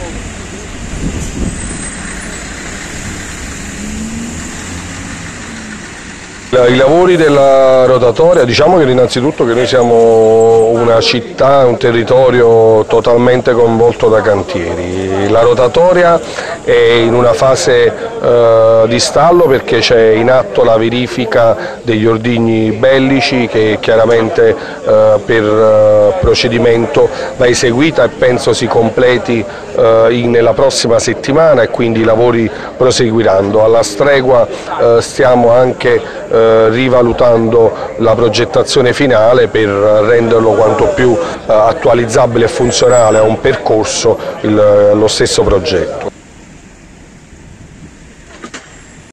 I lavori della rotatoria, diciamo che innanzitutto che noi siamo una città, un territorio totalmente coinvolto da cantieri. La rotatoria è in una fase di stallo perché c'è in atto la verifica degli ordigni bellici che chiaramente per procedimento va eseguita e penso si completi nella prossima settimana, e quindi i lavori proseguiranno. Alla stregua stiamo anche rivalutando la progettazione finale per renderlo quanto più attualizzabile e funzionale a un percorso lo stesso progetto.